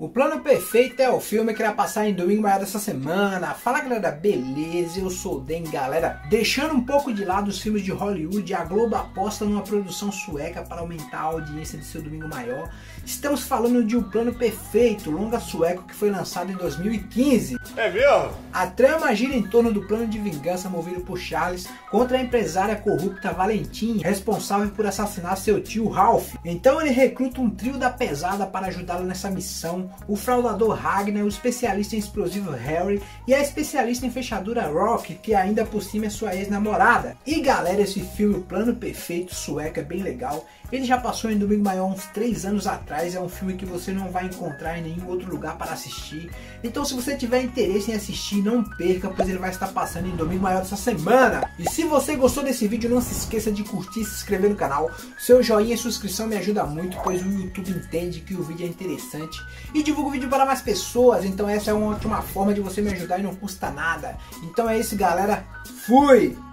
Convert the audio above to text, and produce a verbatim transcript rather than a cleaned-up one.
Plano Perfeito é o filme que irá passar em domingo maior dessa semana. Fala galera, beleza? Eu sou o Den, galera. Deixando um pouco de lado os filmes de Hollywood, a Globo aposta numa produção sueca para aumentar a audiência de seu domingo maior. Estamos falando de O Plano Perfeito, longa sueco que foi lançado em dois mil e quinze. É mesmo? A trama gira em torno do plano de vingança movido por Charles contra a empresária corrupta Valentin, responsável por assassinar seu tio Ralph. Então ele recruta um trio da pesada para ajudá-lo nessa missão: o fraudador Ragnar, o especialista em explosivo Harry e a especialista em fechadura Rock, que ainda por cima é sua ex-namorada. E galera, esse filme O Plano Perfeito sueco é bem legal. Ele já passou em domingo maior uns três anos atrás. É um filme que você não vai encontrar em nenhum outro lugar para assistir. Então se você tiver interesse em assistir, não perca, pois ele vai estar passando em domingo maior dessa semana. E se você gostou desse vídeo, não se esqueça de curtir e se inscrever no canal. Seu joinha e sua inscrição me ajuda muito, pois o YouTube entende que o vídeo é interessante e divulga o vídeo para mais pessoas. Então essa é uma ótima forma de você me ajudar e não custa nada. Então é isso galera, fui!